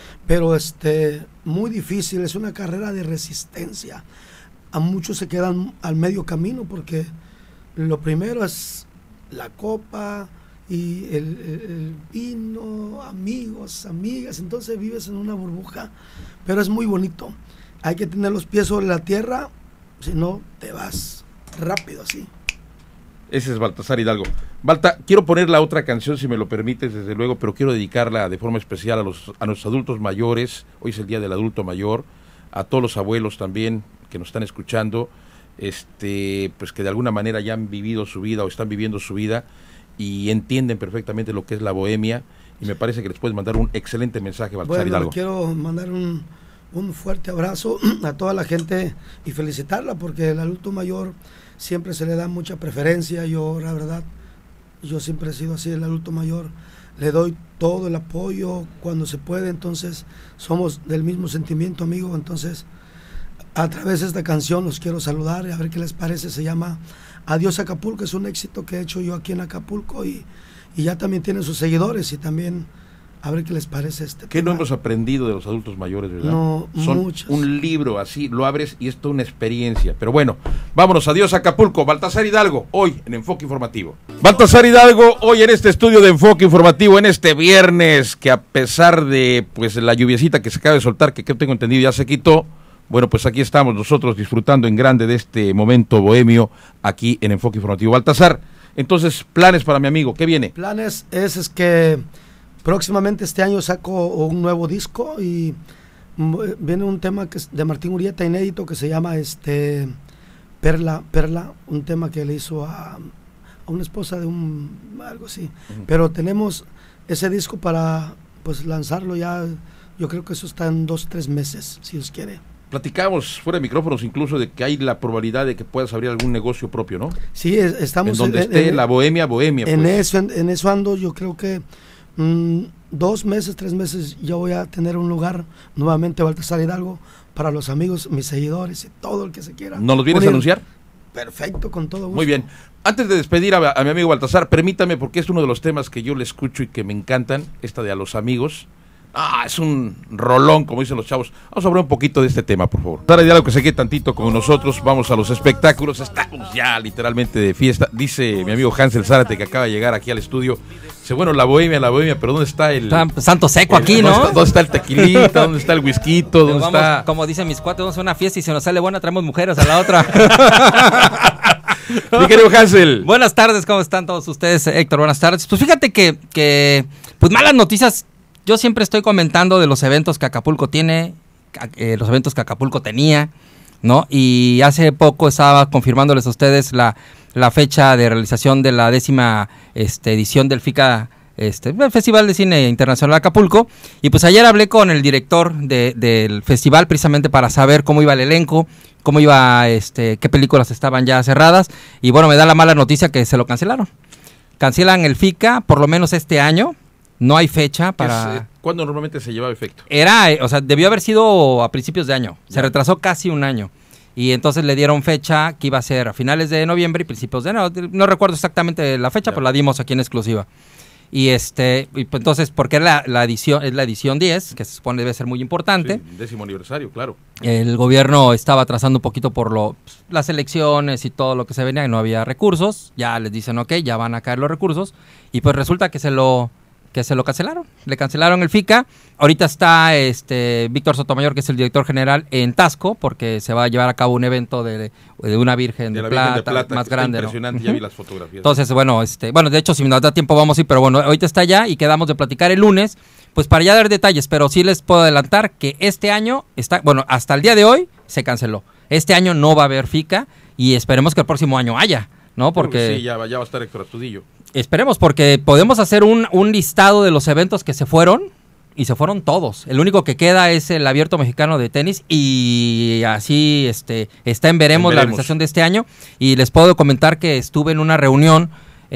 muy difícil, es una carrera de resistencia. A muchos se quedan al medio camino, porque lo primero es la copa y el vino, amigos, amigas, entonces vives en una burbuja, pero es muy bonito. Hay que tener los pies sobre la tierra, si no te vas rápido así.
Ese es Baltasar Hidalgo. Balta, quiero poner la otra canción, si me lo permites, desde luego, pero quiero dedicarla de forma especial a nuestros adultos mayores. Hoy es el Día del Adulto Mayor, a todos los abuelos también que nos están escuchando, pues que de alguna manera ya han vivido su vida o están viviendo su vida y entienden perfectamente lo que es la bohemia, y me parece que les puedes mandar un excelente mensaje, Baltasar Hidalgo.
Quiero mandar un fuerte abrazo a toda la gente y felicitarla, porque el adulto mayor siempre se le da mucha preferencia. Yo, la verdad, yo siempre he sido así, el adulto mayor, le doy todo el apoyo cuando se puede, entonces somos del mismo sentimiento, amigo. Entonces, a través de esta canción los quiero saludar y a ver qué les parece. Se llama Adiós Acapulco, es un éxito que he hecho yo aquí en Acapulco, y ya también tiene sus seguidores, y también a ver qué les parece
¿Qué no hemos aprendido de los adultos mayores, verdad?
No,
son
muchas.
Un libro así, lo abres y es toda una experiencia. Pero bueno, vámonos, adiós Acapulco. Baltasar Hidalgo, hoy en Enfoque Informativo. Baltasar Hidalgo, hoy en este estudio de Enfoque Informativo, en este viernes, que a pesar de pues la lluviecita que se acaba de soltar, que tengo entendido ya se quitó, bueno, pues aquí estamos nosotros disfrutando en grande de este momento bohemio aquí en Enfoque Informativo. Baltasar, entonces, planes para mi amigo, ¿qué viene?
Planes es que próximamente este año saco un nuevo disco, y viene un tema que es de Martín Urieta, inédito, que se llama Perla, un tema que le hizo a una esposa de algo así. Pero tenemos ese disco para pues lanzarlo ya, yo creo que eso está en 2-3 meses, si Dios quiere.
Platicamos fuera de micrófonos incluso de que hay la probabilidad de que puedas abrir algún negocio propio, ¿no?
Sí, estamos
en donde esté la bohemia.
En
pues.
eso ando. Yo creo que 2 meses, 3 meses ya voy a tener un lugar nuevamente, Baltasar Hidalgo, para los amigos, mis seguidores y todo el que se quiera.
¿Nos los vienes a anunciar?
Perfecto, con todo gusto.
Muy bien. Antes de despedir a mi amigo Baltasar, permítame, porque es uno de los temas que yo le escucho y que me encantan, esta de A los Amigos. Es un rolón, como dicen los chavos. Vamos a hablar un poquito de este tema, por favor. Para diálogo que se quede tantito con nosotros, vamos a los espectáculos. Estamos ya literalmente de fiesta. Dice mi amigo Hansel Zárate, que acaba de llegar aquí al estudio. Dice, bueno, la bohemia, pero ¿dónde está el
santo seco aquí, no?
¿Dónde está el tequilita? ¿Dónde está el whisky? ¿Dónde está?
Como dicen mis cuates, vamos a una fiesta y si nos sale buena, traemos mujeres a la otra.
Mi querido Hansel.
Buenas tardes, ¿cómo están todos ustedes? Héctor, buenas tardes. Pues fíjate que pues malas noticias. Yo siempre estoy comentando de los eventos que Acapulco tiene, los eventos que Acapulco tenía, ¿no? Y hace poco estaba confirmándoles a ustedes la fecha de realización de la 10ª edición del FICA el Festival de Cine Internacional de Acapulco. Y pues ayer hablé con el director del festival precisamente para saber cómo iba el elenco, cómo iba, qué películas estaban ya cerradas. Y bueno, me da la mala noticia que se lo cancelaron. Cancelan el FICA, por lo menos este año. No hay fecha para...
¿Cuándo normalmente se llevaba efecto?
Debió haber sido a principios de año. Se retrasó casi un año. Y entonces le dieron fecha que iba a ser a finales de noviembre y principios de enero. No recuerdo exactamente la fecha, pero la dimos aquí en exclusiva. Y pues entonces, porque es la edición 10, que se supone debe ser muy importante.
Sí, 10º aniversario, claro.
El gobierno estaba atrasando un poquito por las elecciones y todo lo que se venía, y no había recursos. Ya les dicen, ok, ya van a caer los recursos. Y pues resulta que se lo cancelaron. Le cancelaron el FICA. Ahorita está Víctor Sotomayor, que es el director general, en Taxco, porque se va a llevar a cabo un evento de una Virgen de Plata más grande.
Impresionante, ¿no? Ya vi las fotografías.
Entonces, bueno, de hecho, si nos da tiempo vamos a ir, pero bueno, ahorita está allá y quedamos de platicar el lunes, pues para ya dar detalles, pero sí les puedo adelantar que este año hasta el día de hoy se canceló. Este año no va a haber FICA y esperemos que el próximo año haya, ¿no? Porque
sí, ya va a estar Héctor Astudillo.
Esperemos, porque podemos hacer un listado de los eventos que se fueron, y se fueron todos. El único que queda es el Abierto Mexicano de Tenis, y así está en veremos la organización de este año. Y les puedo comentar que estuve en una reunión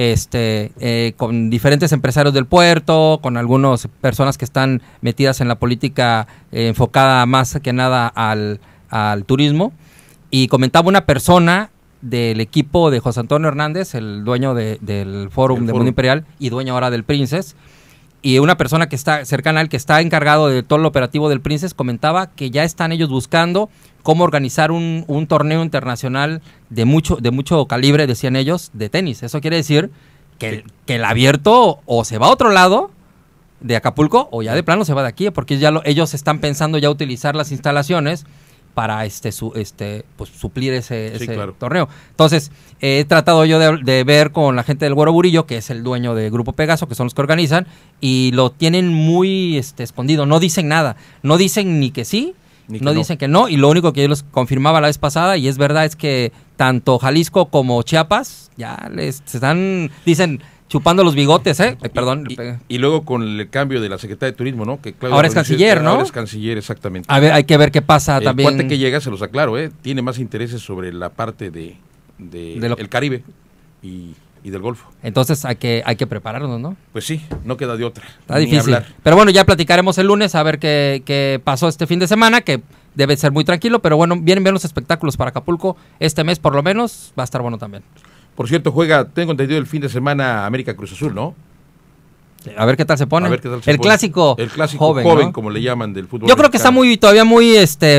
con diferentes empresarios del puerto, con algunas personas que están metidas en la política enfocada más que nada al turismo, y comentaba una persona del equipo de José Antonio Hernández, el dueño del Fórum de Mundo Imperial y dueño ahora del Princess, y una persona que está cercana a él, que está encargado de todo el operativo del Princess, comentaba que ya están ellos buscando cómo organizar un torneo internacional de mucho calibre, decían ellos, de tenis. Eso quiere decir que el Abierto o se va a otro lado de Acapulco o ya de plano se va de aquí, porque ellos están pensando ya utilizar las instalaciones para pues suplir ese claro, torneo. Entonces, he tratado yo de ver con la gente del Güero Burillo, que es el dueño de Grupo Pegaso, que son los que organizan, y lo tienen muy escondido, no dicen nada, no dicen ni que sí, no dicen que no, y lo único que yo les confirmaba la vez pasada, y es verdad, es que tanto Jalisco como Chiapas ya se están, dicen, chupando los bigotes, perdón.
Y luego con el cambio de la Secretaría de Turismo, ¿no? Que Claudia
ahora es canciller, ¿no?
Ahora es canciller, exactamente.
A ver, hay que ver qué pasa también.
El cuate que llega, se los aclaro, tiene más intereses sobre la parte el Caribe y del Golfo.
Entonces hay que prepararnos, ¿no?
Pues sí, no queda de otra.
Está difícil. Pero bueno, ya platicaremos el lunes a ver qué pasó este fin de semana, que debe ser muy tranquilo, pero bueno, vienen bien los espectáculos para Acapulco. Este mes por lo menos va a estar bueno también.
Por cierto, tengo entendido, el fin de semana América Cruz Azul, ¿no?
A ver qué tal se pone. El clásico
joven, ¿no? Como le llaman, del fútbol.
Yo creo que está todavía muy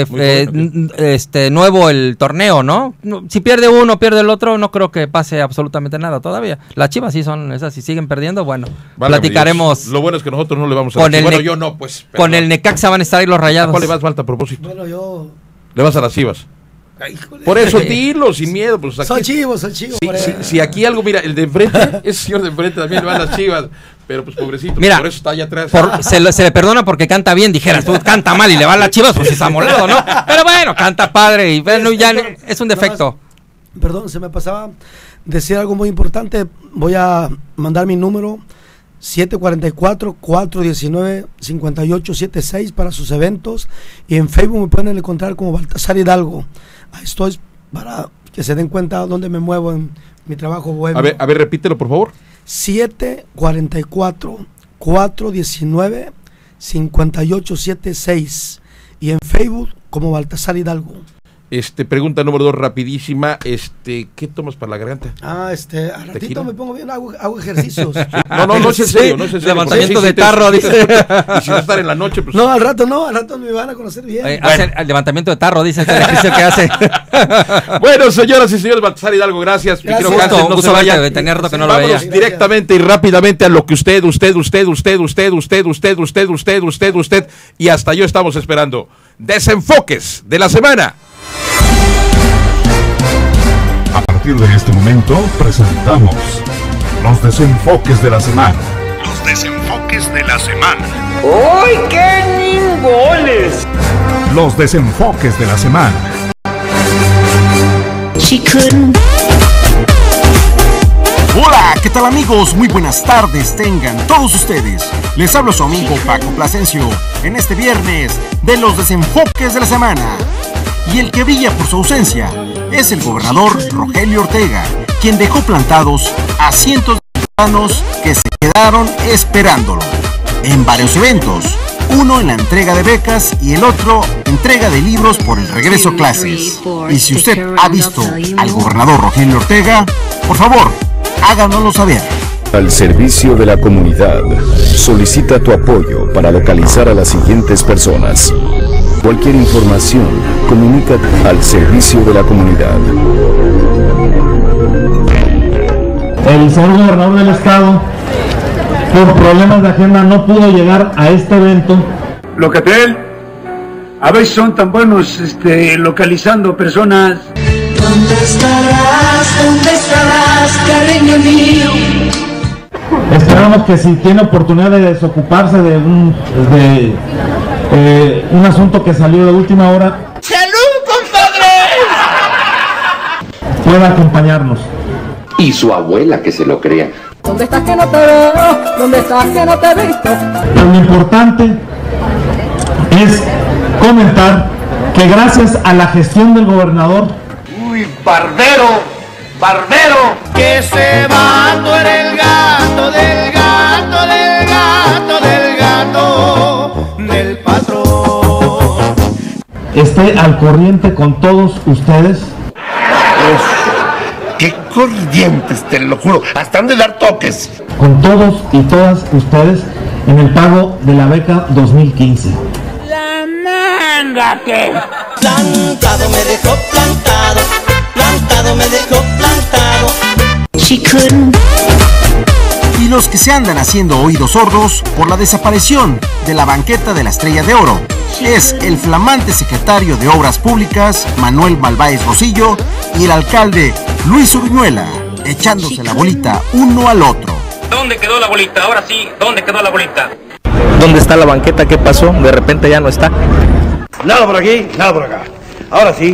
nuevo el torneo, ¿no? Si pierde uno, pierde el otro, no creo que pase absolutamente nada todavía. Las Chivas sí son esas, si siguen perdiendo, bueno, platicaremos.
Lo bueno es que nosotros no le vamos a decir. Bueno, yo no, pues. Perdón.
Con el Necaxa van a estar ahí los Rayados.
¿A cuál le vas, Malta, a propósito?
Bueno, yo...
Le vas a las Chivas. Por eso dilo, sin miedo. Pues aquí,
son chivos.
Si aquí algo, mira, el de enfrente, ese señor de enfrente también le va a las Chivas, pero pues pobrecito,
mira,
por eso está allá atrás.
Se le perdona porque canta bien, dijeras, tú canta mal y le va a las Chivas, pues es amolado, ¿no? Pero bueno, canta padre y bueno, ya es un defecto.
Perdón, se me pasaba decir algo muy importante. Voy a mandar mi número 744-419-5876 para sus eventos, y en Facebook me pueden encontrar como Baltasar Hidalgo. Ahí estoy para que se den cuenta dónde me muevo en mi trabajo bohemio.
A ver, repítelo, por favor.
744-419-5876 y en Facebook como Baltasar Hidalgo.
Pregunta número 2, rapidísima. ¿Qué tomas para la garganta?
A ratito me pongo bien, hago ejercicios. Sí.
No es en serio, no es en serio.
Levantamiento de tarro, dice.
Y si no estar en la noche, pues.
No, al rato me van a conocer bien.
Hace el levantamiento de tarro, dice, el ejercicio que hace.
Bueno, señoras y señores, Baltasar Hidalgo, gracias.
No se vaya. Tenía rato que no lo veía.
Vamos directamente y rápidamente a lo que usted, y hasta yo estamos esperando. Desenfoques de la semana.
A partir de este momento presentamos los desenfoques de la semana. Los desenfoques de la semana.
¡Uy, qué ningoles!
Los desenfoques de la semana.
Hola, ¿qué tal amigos? Muy buenas tardes tengan todos ustedes. Les hablo su amigo Paco Plasencio en este viernes de los desenfoques de la semana. Y el que brilla por su ausencia es el gobernador Rogelio Ortega, quien dejó plantados a cientos de ciudadanos que se quedaron esperándolo en varios eventos. Uno en la entrega de becas y el otro entrega de libros por el regreso a clases. Y si usted ha visto al gobernador Rogelio Ortega, por favor, háganoslo saber.
Al servicio de la comunidad. Solicita tu apoyo para localizar a las siguientes personas. Cualquier información, comunícate al servicio de la comunidad.
El señor gobernador del estado, por problemas de agenda, no pudo llegar a este evento.
Locatel, a veces son tan buenos localizando personas.
¿Dónde estarás, cariño mío?
Esperamos que si tiene oportunidad de desocuparse de un asunto que salió de última hora,
¡salud, compadre!
pueda acompañarnos.
Y su abuela que se lo crea.
¿Dónde estás que no te veo? ¿Dónde estás que no te he visto?
Pero lo importante es comentar que gracias a la gestión del gobernador.
¡Uy, barbero! ¡Barbero!
Que se va, tú eres el gato del gato del gato del gato del patrón.
Esté al corriente con todos ustedes.
¡Qué corrientes, te lo juro! Hasta han de dar toques.
Con todos y todas ustedes en el pago de la beca 2015.
La manga que plantado me dejó plantado, plantado me dejó plantado.
She couldn't. Y los que se andan haciendo oídos sordos por la desaparición de la banqueta de la Estrella de Oro es el flamante secretario de Obras Públicas, Manuel Malváez Rosillo, y el alcalde Luis Uruñuela, echándose la bolita uno al otro.
¿Dónde quedó la bolita? Ahora sí, ¿dónde quedó la bolita?
¿Dónde está la banqueta? ¿Qué pasó? De repente ya no está.
Nada por aquí, nada por acá. Ahora sí.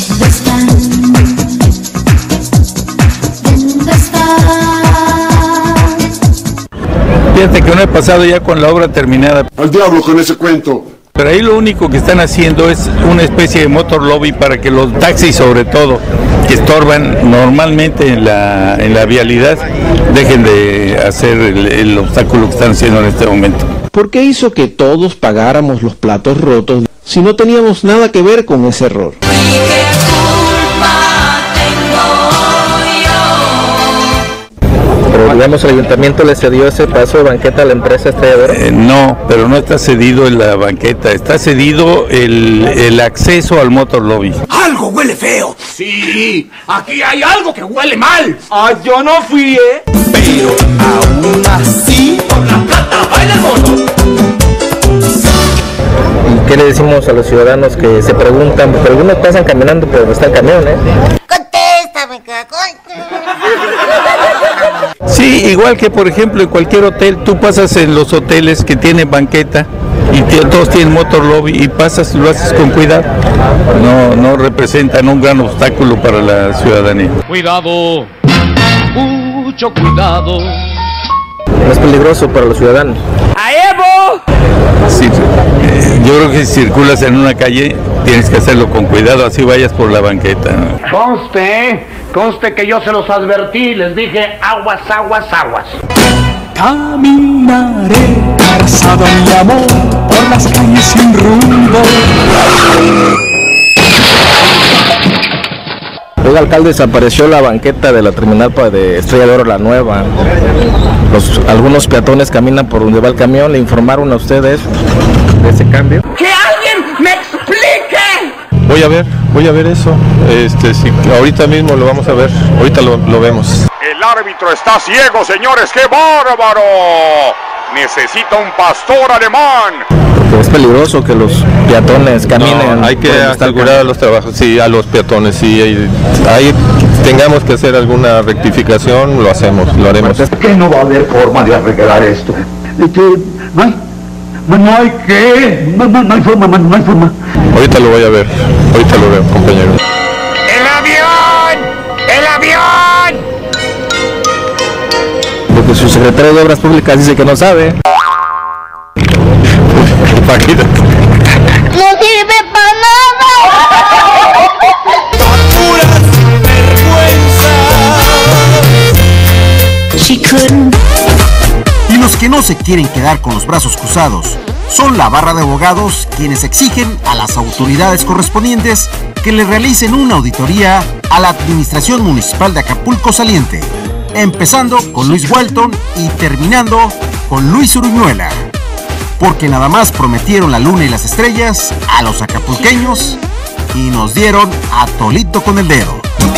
Fíjate que no he pasado ya con la obra terminada.
Al diablo con ese cuento.
Pero ahí lo único que están haciendo es una especie de motor lobby para que los taxis, sobre todo, que estorban normalmente en la vialidad, dejen de hacer el obstáculo que están haciendo en este momento.
¿Por qué hizo que todos pagáramos los platos rotos si no teníamos nada que ver con ese error? Pero digamos, ¿el ayuntamiento le cedió ese paso de banqueta a la empresa Estrella de Oro?
No, pero no está cedido en la banqueta, está cedido el acceso al motor lobby.
¡Algo huele feo! ¡Sí! ¡Aquí hay algo que huele mal!
¡Ah, yo no fui, Pero aún así, por la plata baila el mono.
¿Y qué le decimos a los ciudadanos que se preguntan? Porque algunos pasan caminando, pero no está el camión,
Contéstame,
Sí, igual que por ejemplo en cualquier hotel, tú pasas en los hoteles que tienen banqueta y todos tienen motor lobby y pasas y lo haces con cuidado. No representan un gran obstáculo para la ciudadanía.
Cuidado, mucho cuidado.
No es peligroso para los ciudadanos.
¡A Evo!
Sí, yo creo que si circulas en una calle tienes que hacerlo con cuidado, así vayas por la banqueta.
Conste que yo se los advertí, les dije aguas, aguas, aguas.
Caminaré, carzado mi amor, por las calles sin rumbo.
Oiga, alcalde, desapareció la banqueta de la terminal de Estrella de Oro, la nueva. Algunos peatones caminan por donde va el camión. ¿Le informaron a ustedes de ese cambio?
¡Que alguien me explique!
Voy a ver eso. Sí, ahorita mismo lo vamos a ver. Ahorita lo vemos.
El árbitro está ciego, señores. ¡Qué bárbaro! Necesita un pastor alemán.
Porque es peligroso que los peatones caminen.
No, hay que asegurar a los trabajos, sí, a los peatones, sí. Ahí tengamos que hacer alguna rectificación, lo hacemos, lo haremos.
¿Que no va a haber forma de arreglar esto? No hay forma.
Ahorita lo voy a ver, ahorita lo veo, compañero.
¡El avión! ¡El avión!
secretario de Obras Públicas dice que no sabe. Imagínate.
¡No sirve para nada! ¡Puras vergüenzas!
Y los que no se quieren quedar con los brazos cruzados son la barra de abogados, quienes exigen a las autoridades correspondientes que le realicen una auditoría a la Administración Municipal de Acapulco Saliente, empezando con Luis Walton y terminando con Luis Uruñuela, porque nada más prometieron la luna y las estrellas a los acapulqueños y nos dieron a tolito con el dedo.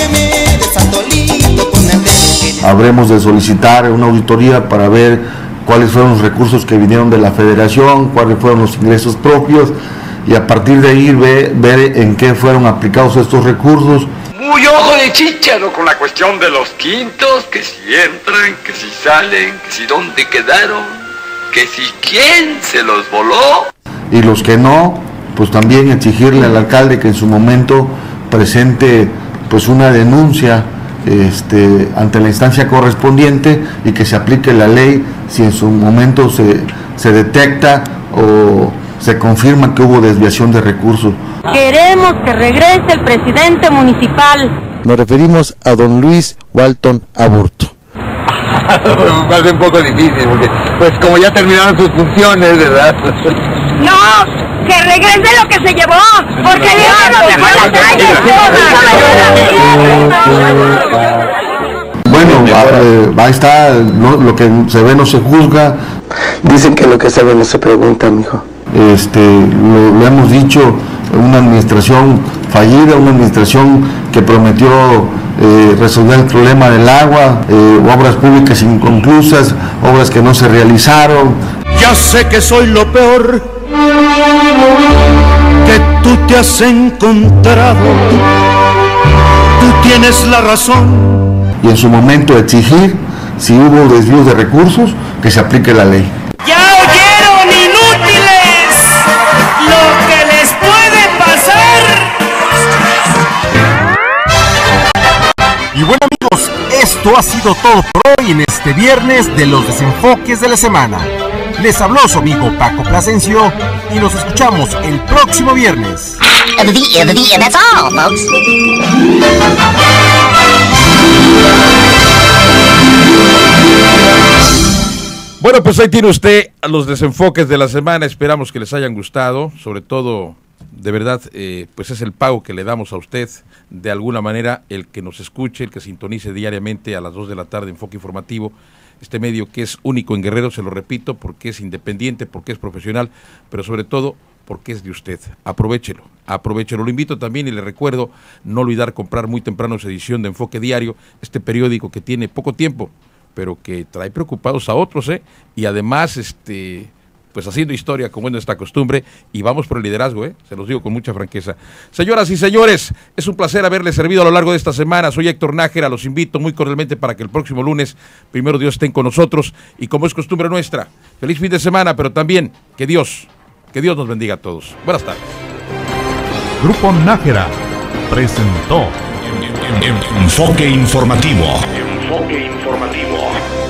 Habremos de solicitar una auditoría para ver cuáles fueron los recursos que vinieron de la federación, cuáles fueron los ingresos propios, y a partir de ahí ver en qué fueron aplicados estos recursos.
Muy ojo de chícharo con la cuestión de los quintos, que si entran, que si salen, que si dónde quedaron, que si quién se los voló.
Y los que no, pues también exigirle al alcalde que en su momento presente pues una denuncia ante la instancia correspondiente y que se aplique la ley si en su momento se detecta o se confirma que hubo desviación de recursos.
Queremos que regrese el presidente municipal.
Nos referimos a don Luis Walton Aburto.
Va a ser un poco difícil porque, pues como ya terminaron sus funciones, ¿verdad?
¡No! ¡Que regrese lo que se llevó! ¡Porque Dios nos dejó en la calle!
Bueno, ahí está, lo que se ve no se juzga.
Dicen que lo que se ve no se pregunta, mijo.
Lo hemos dicho, una administración fallida, una administración que prometió resolver el problema del agua, obras públicas inconclusas, obras que no se realizaron.
Ya sé que soy lo peor que tú te has encontrado. Tú tienes la razón.
Y en su momento exigir, si hubo desvíos de recursos, que se aplique la ley.
¡Ya oyeron, inútiles! ¡Lo que les puede pasar!
Y bueno, amigos, esto ha sido todo por hoy en este viernes de los desenfoques de la semana. Les habló su amigo Paco Plasencio y nos escuchamos el próximo viernes.
That's all, folks.
Bueno, pues ahí tiene usted a los desenfoques de la semana. Esperamos que les hayan gustado. Sobre todo, de verdad, pues es el pago que le damos a usted. De alguna manera, el que nos escuche, el que sintonice diariamente a las 2 de la tarde Enfoque Informativo. Este medio que es único en Guerrero, se lo repito, porque es independiente, porque es profesional, pero sobre todo porque es de usted. Aprovéchelo, aprovéchelo. Lo invito también y le recuerdo no olvidar comprar muy temprano su edición de Enfoque Diario, este periódico que tiene poco tiempo, pero que trae preocupados a otros, y además, pues haciendo historia como es nuestra costumbre, y vamos por el liderazgo, se los digo con mucha franqueza. Señoras y señores, es un placer haberles servido a lo largo de esta semana. Soy Héctor Nájera, los invito muy cordialmente para que el próximo lunes, primero Dios, estén con nosotros, y como es costumbre nuestra, feliz fin de semana, pero también que Dios nos bendiga a todos. Buenas tardes.
Grupo Nájera presentó Enfoque Informativo. Enfoque Informativo.